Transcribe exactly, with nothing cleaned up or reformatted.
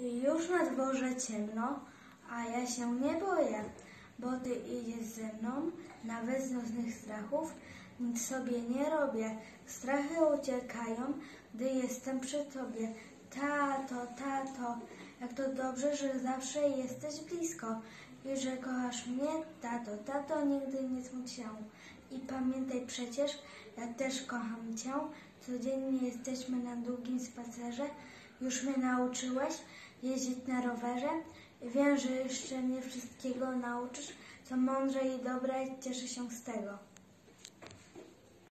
Już na dworze ciemno, a ja się nie boję, bo ty idziesz ze mną, nawet z nocnych strachów nic sobie nie robię. Strachy uciekają, gdy jestem przy tobie. Tato, tato, jak to dobrze, że zawsze jesteś blisko i że kochasz mnie, tato, tato, nigdy nie smuć się. I pamiętaj przecież, ja też kocham cię, codziennie jesteśmy na długim spacerze, już mnie nauczyłeś jeździć na rowerze. Wiem, że jeszcze mnie wszystkiego nauczysz, co mądre i dobre, cieszę się z tego.